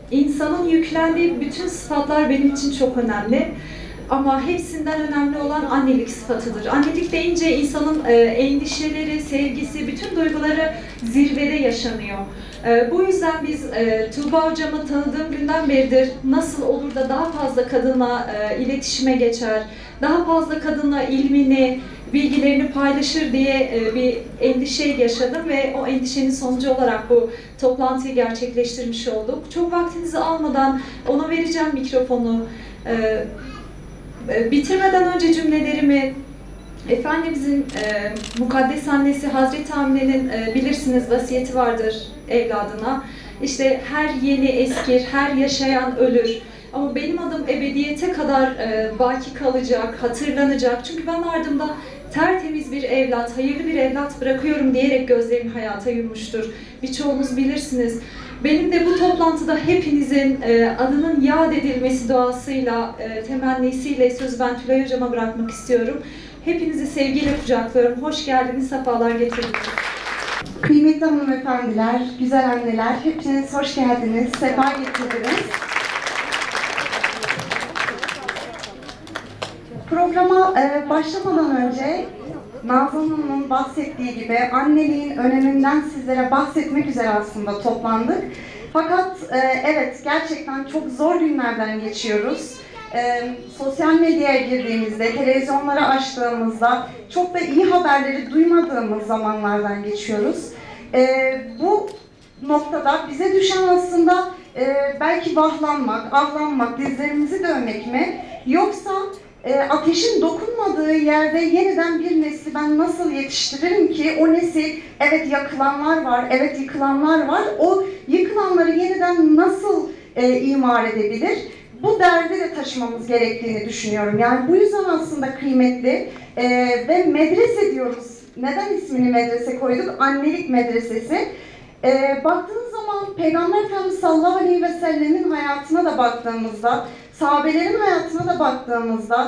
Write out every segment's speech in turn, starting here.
İnsanın yüklendiği bütün sıfatlar benim için çok önemli. Ama hepsinden önemli olan annelik sıfatıdır. Annelik deyince insanın endişeleri, sevgisi, bütün duyguları zirvede yaşanıyor. Bu yüzden biz Tuğba hocamı tanıdığım günden beridir nasıl olur da daha fazla kadınla iletişime geçer, daha fazla kadınla ilmini, bilgilerini paylaşır diye bir endişe yaşadım ve o endişenin sonucu olarak bu toplantıyı gerçekleştirmiş olduk. Çok vaktinizi almadan ona vereceğim mikrofonu. Bitirmeden önce cümlelerimi, Efendimizin mukaddes annesi Hazreti Amine'nin bilirsiniz vasiyeti vardır evladına. İşte her yeni eskir, her yaşayan ölür. Ama benim adım ebediyete kadar baki kalacak, hatırlanacak. Çünkü ben ardımda tertemiz bir evlat, hayırlı bir evlat bırakıyorum diyerek gözlerimi hayata yummuştur. Birçoğunuz bilirsiniz. Benim de bu toplantıda hepinizin adının yad edilmesi duasıyla, temennisiyle sözü ben Tülay Hocam'a bırakmak istiyorum. Hepinizi sevgiyle kucaklıyorum. Hoş geldiniz, sefalar getirdiniz. Kıymetli hanımefendiler, güzel anneler, hepiniz hoş geldiniz, sefa getirdiniz. Programa başlamadan önce Nazan Hanım'ın bahsettiği gibi anneliğin öneminden sizlere bahsetmek üzere aslında toplandık. Fakat evet, gerçekten çok zor günlerden geçiyoruz. Sosyal medyaya girdiğimizde, televizyonları açtığımızda çok da iyi haberleri duymadığımız zamanlardan geçiyoruz. Bu noktada bize düşen aslında belki vahlanmak, ahlanmak, dizlerimizi dövmek mi? Yoksa ateşin dokunmadığı yerde yeniden bir nesli ben nasıl yetiştiririm ki o nesil, evet yakılanlar var, evet yıkılanlar var, o yıkılanları yeniden nasıl imar edebilir? Bu derdi de taşımamız gerektiğini düşünüyorum. Yani bu yüzden aslında kıymetli ve medrese diyoruz. Neden ismini medrese koyduk? Annelik medresesi. Baktığınız zaman Peygamber Efendimiz sallallahu aleyhi ve sellemin hayatına da baktığımızda, sahabelerin hayatına da baktığımızda,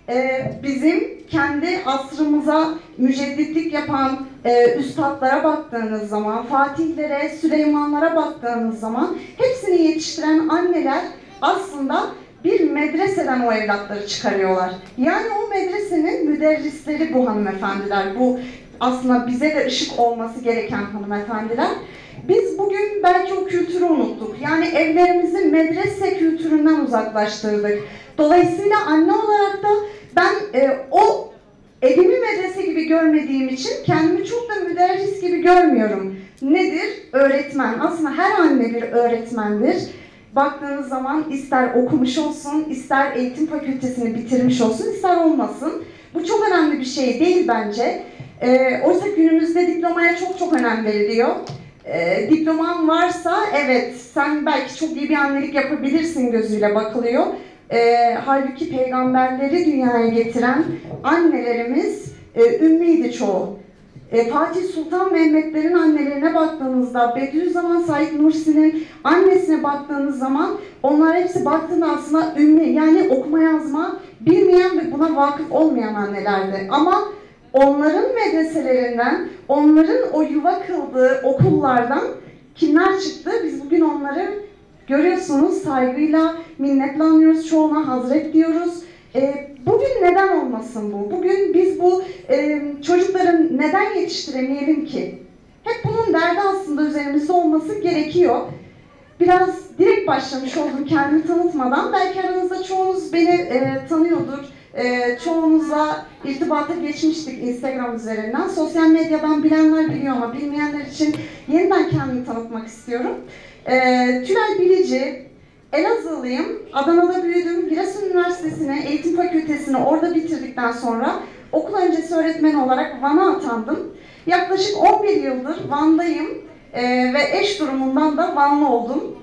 bizim kendi asrımıza mücedditlik yapan üstadlara baktığınız zaman, Fatihlere, Süleymanlara baktığınız zaman hepsini yetiştiren anneler aslında bir medreseden o evlatları çıkarıyorlar. Yani o medresenin müderrisleri bu hanımefendiler. Bu aslında bize de ışık olması gereken hanımefendiler. Biz bugün belki o kültürü unuttuk. Yani evlerimizi medrese kültüründen uzaklaştırdık. Dolayısıyla anne olarak da ben o evimi medrese gibi görmediğim için kendimi çok da müderris gibi görmüyorum. Nedir? Öğretmen. Aslında her anne bir öğretmendir. Baktığınız zaman ister okumuş olsun, ister eğitim fakültesini bitirmiş olsun, ister olmasın. Bu çok önemli bir şey değil bence. Oysa günümüzde diplomaya çok önem veriliyor. Diploman varsa evet sen belki çok iyi bir annelik yapabilirsin gözüyle bakılıyor. Halbuki peygamberleri dünyaya getiren annelerimiz ümmiydi çoğu. Fatih Sultan Mehmetlerin annelerine baktığınızda, Bediüzzaman Said Nursi'nin annesine baktığınız zaman onlar hepsi baktığında aslında ümmi, yani okuma yazma bilmeyen ve buna vakıf olmayan annelerdi. Ama onların medreselerinden, onların o yuva kıldığı okullardan kimler çıktı? Biz bugün onları görüyorsunuz, saygıyla, minnetle anıyoruz, çoğuna hazret diyoruz. Bugün neden olmasın bu? Bugün biz bu çocukların neden yetiştiremeyelim ki? Hep bunun derdi aslında üzerimizde olması gerekiyor. Biraz direkt başlamış oldum kendimi tanıtmadan. Belki aranızda çoğunuz beni tanıyordur. Çoğunuzla irtibata geçmiştik Instagram üzerinden. Sosyal medyadan bilenler biliyor ama bilmeyenler için yeniden kendimi tanıtmak istiyorum. Tülay Bilici, Elazığlıyım. Adana'da büyüdüm. Giresun Üniversitesi'ne, eğitim fakültesini orada bitirdikten sonra okul öncesi öğretmen olarak Van'a atandım. Yaklaşık 11 yıldır Van'dayım ve eş durumundan da Vanlı oldum.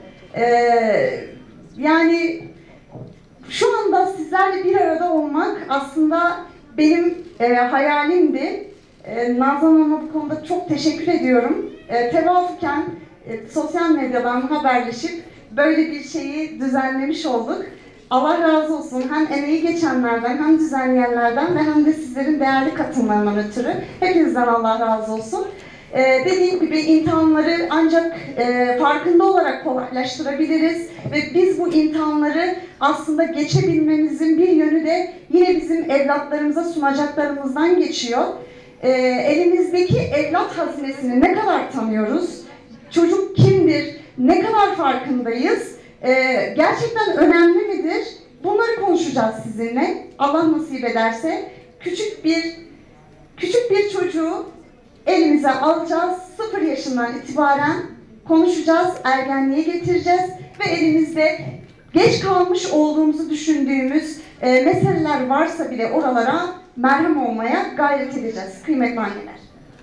Yani şu anda sizlerle bir arada olmak aslında benim hayalimdi. Nazan Hanım'a bu konuda çok teşekkür ediyorum. Tevafuken sosyal medyadan haberleşip böyle bir şeyi düzenlemiş olduk. Allah razı olsun hem emeği geçenlerden, hem düzenleyenlerden ve hem de sizlerin değerli katılımlarından ötürü. Hepinizden Allah razı olsun. Dediğim gibi imtihanları ancak farkında olarak kolaylaştırabiliriz ve biz bu imtihanları aslında geçebilmemizin bir yönü de yine bizim evlatlarımıza sunacaklarımızdan geçiyor. Elimizdeki evlat hazinesini ne kadar tanıyoruz? Çocuk kimdir? Ne kadar farkındayız? Gerçekten önemli midir? Bunları konuşacağız sizinle. Allah nasip ederse küçük bir çocuğu elimize alacağız. 0 yaşından itibaren konuşacağız, ergenliğe getireceğiz ve elimizde geç kalmış olduğumuzu düşündüğümüz meseleler varsa bile oralara merhem olmaya gayret edeceğiz kıymetli anneler.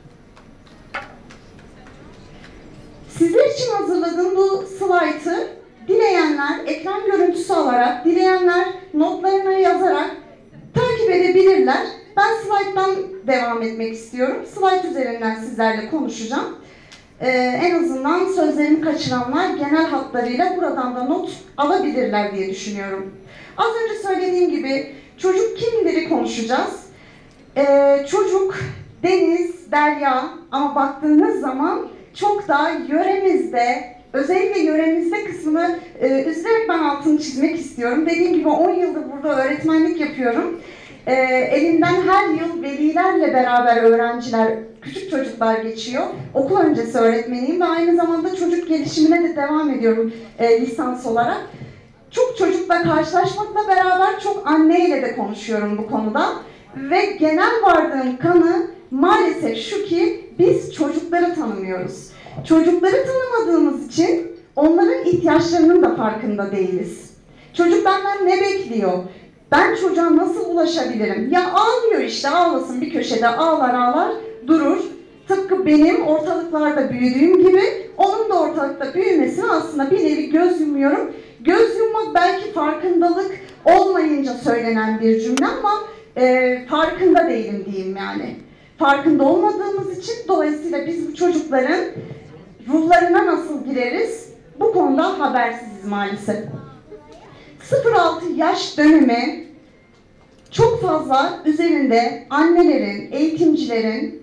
Sizler için hazırladığım bu slaytı dileyenler ekran görüntüsü alarak, dileyenler notlarına yazarak takip edebilirler. Ben slayttan devam etmek istiyorum. Slayt üzerinden sizlerle konuşacağım. En azından sözlerimi kaçıranlar genel hatlarıyla buradan da not alabilirler diye düşünüyorum. Az önce söylediğim gibi çocuk kimdir'i konuşacağız. Çocuk, deniz, derya ama baktığınız zaman çok daha yöremizde, özellikle yöremizde kısmını üzülerek ben altını çizmek istiyorum. Dediğim gibi 10 yıldır burada öğretmenlik yapıyorum. Elimden her yıl velilerle beraber öğrenciler, küçük çocuklar geçiyor. Okul öncesi öğretmeniyim ve aynı zamanda çocuk gelişimine de devam ediyorum lisans olarak. Çok çocukla karşılaşmakla beraber çok anneyle de konuşuyorum bu konuda. Ve genel vardığım kanı maalesef şu ki biz çocukları tanımıyoruz. Çocukları tanımadığımız için onların ihtiyaçlarının da farkında değiliz. Çocuk benden ne bekliyor? Ben çocuğa nasıl ulaşabilirim? Ya ağlıyor işte, ağlasın bir köşede, ağlar ağlar durur. Tıpkı benim ortalıklarda büyüdüğüm gibi onun da ortalıkta büyümesine aslında bir nevi göz yumuyorum. Göz yummak belki farkındalık olmayınca söylenen bir cümle ama farkında değilim diyeyim yani. Farkında olmadığımız için dolayısıyla biz bu çocukların ruhlarına nasıl gireriz? Bu konuda habersiziz maalesef. 0-6 yaş dönemi çok fazla üzerinde annelerin, eğitimcilerin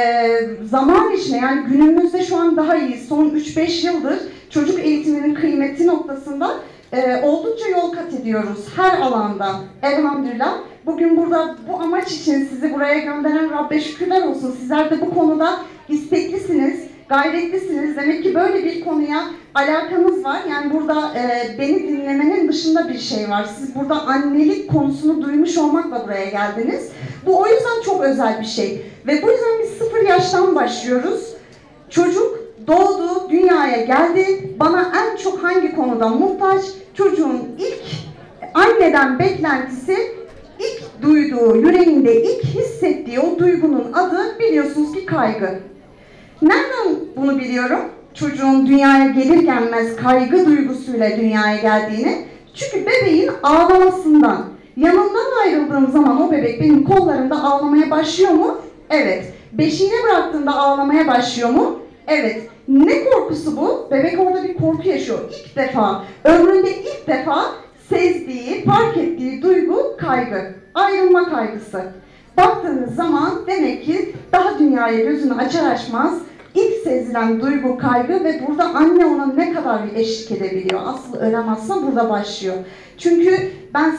zaman içinde yani günümüzde şu an daha iyi son 3-5 yıldır çocuk eğitiminin kıymeti noktasında oldukça yol kat ediyoruz her alanda elhamdülillah. Bugün burada bu amaç için sizi buraya gönderen Rabbe şükürler olsun. Sizler de bu konuda isteklisiniz, gayretlisiniz. Demek ki böyle bir konuya alakanız var. Yani burada beni dinlemenin dışında bir şey var. Siz burada annelik konusunu duymuş olmakla buraya geldiniz. Bu o yüzden çok özel bir şey. Ve bu yüzden biz 0 yaştan başlıyoruz. Çocuk doğdu, dünyaya geldi. Bana en çok hangi konuda muhtaç? Çocuğun ilk anneden beklentisi, ilk duyduğu, yüreğinde ilk hissettiği o duygunun adı biliyorsunuz ki kaygı. Nereden bunu biliyorum? Çocuğun dünyaya gelir gelmez kaygı duygusuyla dünyaya geldiğini. Çünkü bebeğin ağlamasından, yanından ayrıldığım zaman o bebek benim kollarımda ağlamaya başlıyor mu? Evet. Beşiğine bıraktığında ağlamaya başlıyor mu? Evet. Ne korkusu bu? Bebek orada bir korku yaşıyor. İlk defa, ömründe ilk defa sezdiği, fark ettiği duygu kaygı. Ayrılma kaygısı. Baktığınız zaman demek ki daha dünyaya gözünü açar açmaz ilk sezilen duygu kaygı ve burada anne ona ne kadar bir eşlik edebiliyor. Asıl önem aslında burada başlıyor. Çünkü ben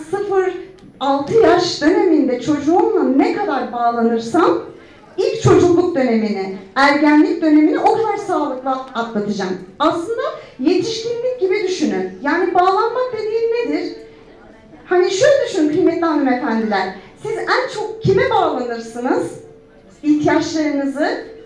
0-6 yaş döneminde çocuğumla ne kadar bağlanırsam ilk çocukluk dönemini, ergenlik dönemini o kadar sağlıklı atlatacağım. Aslında yetişkinlik gibi düşünün. Yani bağlanmak dediğin nedir? Hani şöyle düşünün kıymetli hanımefendiler. Siz en çok kime bağlanırsınız? İhtiyaçlarınızı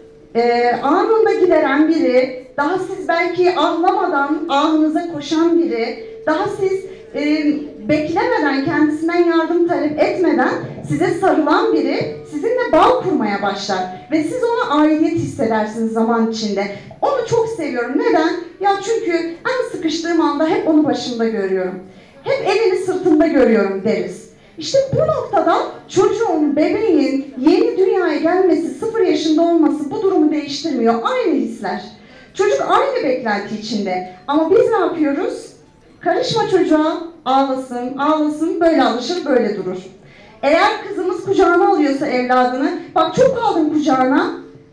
anında gideren biri, daha siz belki ağlamadan ahınıza koşan biri, daha siz beklemeden, kendisinden yardım talep etmeden size sarılan biri sizinle bağ kurmaya başlar. Ve siz ona aidiyet hissedersiniz zaman içinde. Onu çok seviyorum. Neden? Ya çünkü en sıkıştığım anda hep onu başımda görüyorum. Hep elini sırtımda görüyorum deriz. İşte bu noktada çocuğun, bebeğin yeni dünyaya gelmesi, 0 yaşında olması bu durumu değiştirmiyor. Aynı hisler. Çocuk aynı beklenti içinde. Ama biz ne yapıyoruz? Karışma çocuğa, ağlasın, ağlasın, böyle alışır, böyle durur. Eğer kızımız kucağına alıyorsa evladını, bak çok aldım kucağına,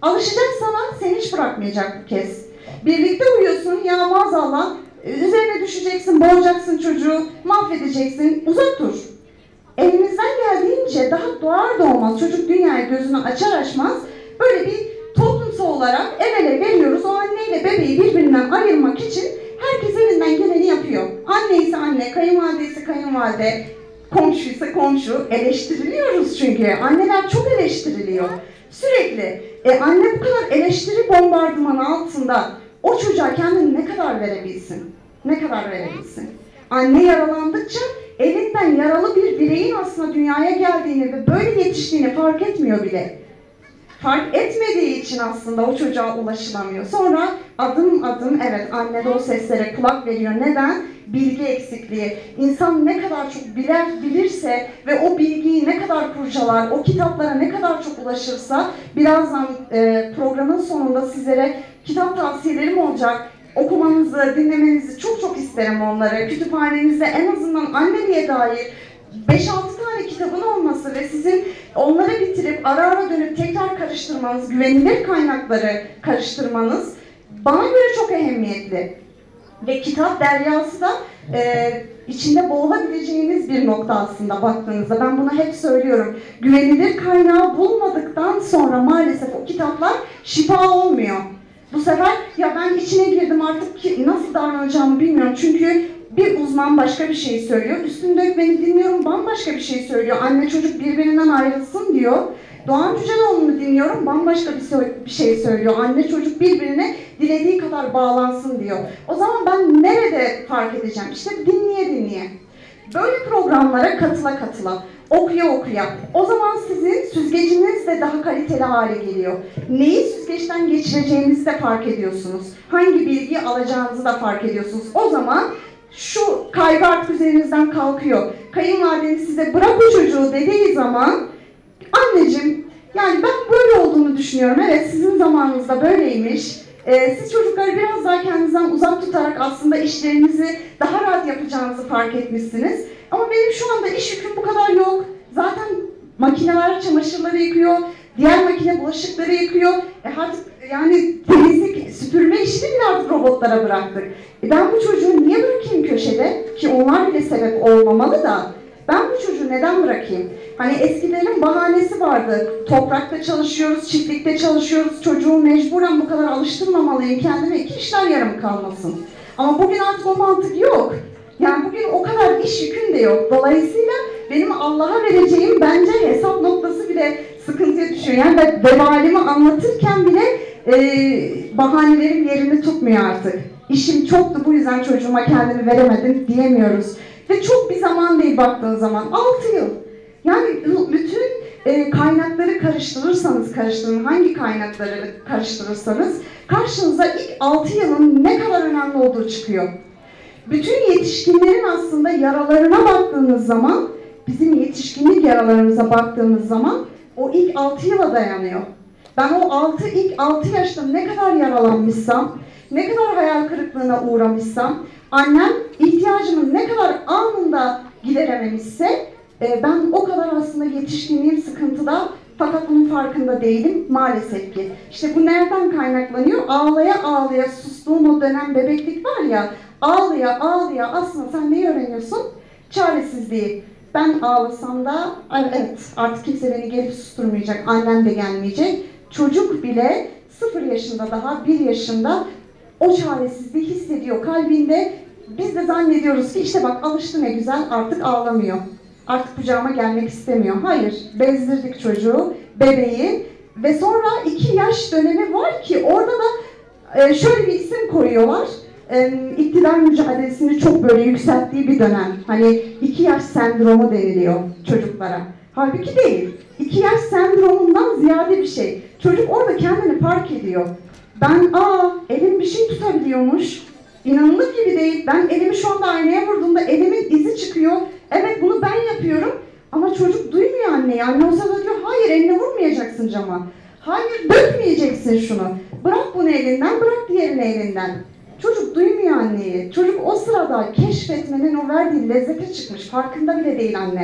Alışacak sana, seni hiç bırakmayacak bu kez. Birlikte uyuyorsun, ya maazallah, üzerine düşeceksin, boğacaksın çocuğu, mahvedeceksin, uzak dur. Elimizden geldiğince daha doğar doğmaz, çocuk dünyaya gözünü açar açmaz, böyle bir toplumsal olarak el ele veriyoruz. O anneyle bebeği birbirinden ayırmak için herkes elinden geleni yapıyor. Anne ise anne, kayınvalide ise kayınvalide, komşu ise komşu. Eleştiriliyoruz çünkü. Anneler çok eleştiriliyor. Sürekli. Anne bu kadar eleştiri bombardımanı altında o çocuğa kendini ne kadar verebilsin? Ne kadar verebilsin? Anne yaralandıkça elinden yaralı bir bireyin aslında dünyaya geldiğini ve böyle yetiştiğini fark etmiyor bile. Fark etmediği için aslında o çocuğa ulaşılamıyor. Sonra adım adım evet anne de o seslere kulak veriyor. Neden? Bilgi eksikliği. İnsan ne kadar çok bilirse ve o bilgiyi ne kadar kurcalar, o kitaplara ne kadar çok ulaşırsa, birazdan programın sonunda sizlere kitap tavsiyelerim olacak. Okumanızı, dinlemenizi çok isterim onları. Kütüphanenizde en azından anneliğe dair 5-6 tane kitabın olması ve sizin onları bitirip ara dönüp tekrar karıştırmanız, güvenilir kaynakları karıştırmanız bana göre çok ehemmiyetli. Ve kitap deryası da içinde boğulabileceğiniz bir nokta aslında baktığınızda. Ben bunu hep söylüyorum. Güvenilir kaynağı bulmadıktan sonra maalesef o kitaplar şifa olmuyor. Bu sefer ya ben içine girdim artık nasıl davranacağımı bilmiyorum. Çünkü bir uzman başka bir şey söylüyor. Üstünde beni dinliyorum bambaşka bir şey söylüyor. Anne çocuk birbirinden ayrılsın diyor. Doğan Cüceloğlu'nu dinliyorum bambaşka bir şey söylüyor. Anne çocuk birbirine dilediği kadar bağlansın diyor. O zaman ben nerede fark edeceğim? İşte dinleye. Böyle programlara katıla, okuya. O zaman sizin süzgeciniz de daha kaliteli hale geliyor. Neyi süzgeçten geçireceğinizi de fark ediyorsunuz. Hangi bilgiyi alacağınızı da fark ediyorsunuz. O zaman şu kaygı artık üzerinizden kalkıyor. Kayınvalideniz size bırak o çocuğu dediği zaman anneciğim yani ben böyle olduğunu düşünüyorum. Evet sizin zamanınızda böyleymiş. Siz çocukları biraz daha kendinizden uzak tutarak aslında işlerinizi daha rahat yapacağınızı fark etmişsiniz. Ama benim şu anda iş yüküm bu kadar yok. Zaten makineler çamaşırları yıkıyor, diğer makine bulaşıkları yıkıyor. Artık yani temizlik, süpürme işini bile artık robotlara bıraktık. Ben bu çocuğu niye bırakayım köşede? Ki onlar bile sebep olmamalı da. Ben bu çocuğu neden bırakayım? Hani eskilerin bahanesi vardı. Toprakta çalışıyoruz, çiftlikte çalışıyoruz. Çocuğu mecburen bu kadar alıştırmamalıyım. Kendime 2 işler yarım kalmasın. Ama bugün artık o mantık yok. Yani bugün o kadar iş yüküm de yok. Dolayısıyla benim Allah'a vereceğim bence hesap noktası bile sıkıntıya düşüyor. Yani ben vebalimi anlatırken bile bahanelerim yerini tutmuyor artık. İşim çoktu bu yüzden çocuğuma kendimi veremedim diyemiyoruz. Ve çok bir zaman değil baktığın zaman. 6 yıl. Yani bütün kaynakları karıştırın, hangi kaynakları karıştırırsanız karşınıza ilk 6 yılın ne kadar önemli olduğu çıkıyor. Bütün yetişkinlerin aslında yaralarına baktığınız zaman, bizim yetişkinlik yaralarımıza baktığımız zaman o ilk 6 yıla dayanıyor. Ben o ilk 6 yaşta ne kadar yaralanmışsam, ne kadar hayal kırıklığına uğramışsam, annem ihtiyacımı ne kadar anında giderememişse, ben o kadar aslında yetişkinliğim sıkıntıda, fakat bunun farkında değilim maalesef ki. İşte bu nereden kaynaklanıyor? Ağlaya sustuğum o dönem bebeklik var ya, ağlaya aslında sen neyi öğreniyorsun? Çaresizliği. Ben ağlasam da evet artık kimse beni gelip susturmayacak, annem de gelmeyecek. Çocuk bile 0 yaşında daha 1 yaşında o çaresizliği hissediyor kalbinde. Biz de zannediyoruz ki işte bak alıştı ne güzel artık ağlamıyor. Artık kucağıma gelmek istemiyor. Hayır, bezdirdik çocuğu, bebeği ve sonra 2 yaş dönemi var ki orada da şöyle bir isim koyuyorlar. İktidar mücadelesini çok böyle yükselttiği bir dönem. Hani 2 yaş sendromu deniliyor çocuklara. Halbuki değil. 2 yaş sendromundan ziyade bir şey. Çocuk orada kendini fark ediyor. Ben elim bir şey tutabiliyormuş. İnanılır gibi değil. Ben elimi şu anda aynaya vurduğumda elimin izi çıkıyor. Evet bunu ben yapıyorum. Ama çocuk duymuyor anneyi. Anne o sırada diyor hayır eline vurmayacaksın cama. Hayır dökmeyeceksin şunu. Bırak bunu elinden, bırak diğerini elinden. Çocuk duymuyor anneyi. Çocuk o sırada keşfetmenin o verdiği lezzete çıkmış. Farkında bile değil anne.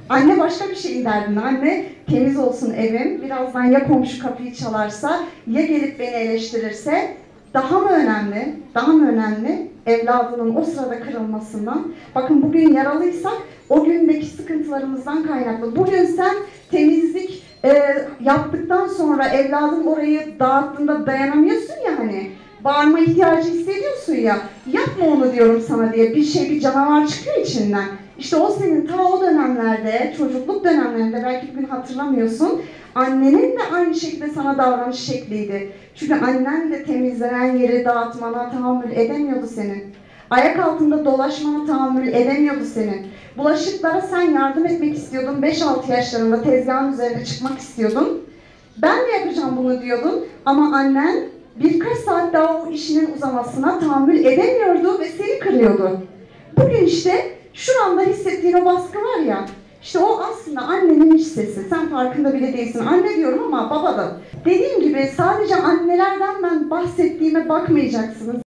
Anne başka bir şeyin derdinde. Anne temiz olsun evim, birazdan ya komşu kapıyı çalarsa, ya gelip beni eleştirirse, daha mı önemli? Daha mı önemli? Evladının o sırada kırılmasından. Bakın bugün yaralıysak o gündeki sıkıntılarımızdan kaynaklı. Bugün sen temizlik yaptıktan sonra evladın orayı dağıttığında dayanamıyorsun ya hani. Bağırma ihtiyacı hissediyorsun ya. Yapma onu diyorum sana diye bir canavar çıkıyor içinden. İşte o senin ta o dönemlerde, çocukluk dönemlerinde belki bugün hatırlamıyorsun. Annenin de aynı şekilde sana davranış şekliydi. Çünkü annen de temizlenen yeri dağıtmana tahammül edemiyordu senin. Ayak altında dolaşmana tahammül edemiyordu senin. Bulaşıklara sen yardım etmek istiyordun. 5-6 yaşlarında tezgahın üzerine çıkmak istiyordun. Ben de yapacağım bunu diyordun. Ama annen birkaç saat daha o işinin uzamasına tahammül edemiyordu ve seni kırıyordu. Bugün işte şuranda hissettiğin o baskı var ya, işte o aslında annenin iç sesi. Sen farkında bile değilsin. Anne diyorum ama baba da. Dediğim gibi sadece annelerden ben bahsettiğime bakmayacaksınız.